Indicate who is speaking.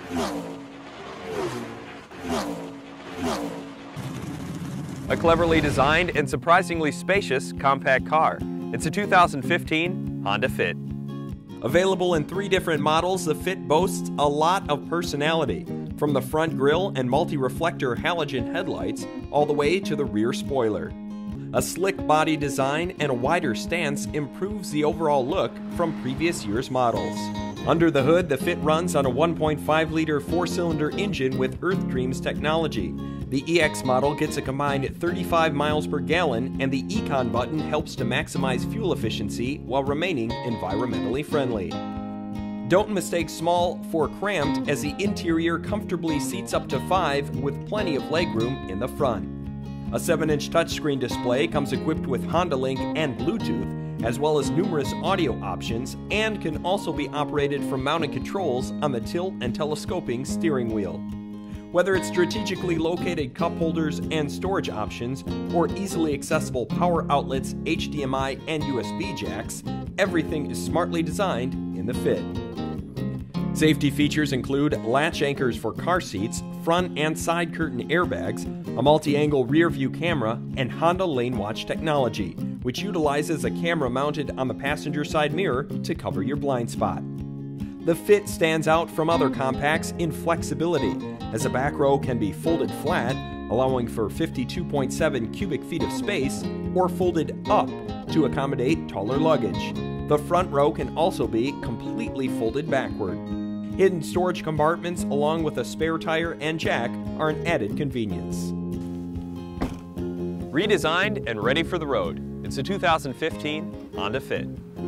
Speaker 1: A cleverly designed and surprisingly spacious compact car. It's a 2015 Honda Fit.
Speaker 2: Available in 3 different models, the Fit boasts a lot of personality, from the front grille and multi-reflector halogen headlights all the way to the rear spoiler. A slick body design and a wider stance improves the overall look from previous year's models. Under the hood, the Fit runs on a 1.5-liter 4-cylinder engine with Earthdreams technology. The EX model gets a combined 35 miles per gallon, and the Econ button helps to maximize fuel efficiency while remaining environmentally friendly. Don't mistake small for cramped, as the interior comfortably seats up to 5 with plenty of legroom in the front. A 7-inch touchscreen display comes equipped with Honda Link and Bluetooth, as well as numerous audio options, and can also be operated from mounted controls on the tilt and telescoping steering wheel. Whether it's strategically located cup holders and storage options, or easily accessible power outlets, HDMI, and USB jacks, everything is smartly designed in the Fit. Safety features include latch anchors for car seats, front and side curtain airbags, a multi-angle rear view camera, and Honda Lane Watch technology, which utilizes a camera mounted on the passenger side mirror to cover your blind spot. The Fit stands out from other compacts in flexibility, as the back row can be folded flat, allowing for 52.7 cubic feet of space, or folded up to accommodate taller luggage. The front row can also be completely folded backward. Hidden storage compartments along with a spare tire and jack are an added convenience.
Speaker 1: Redesigned and ready for the road. It's a 2015 Honda Fit.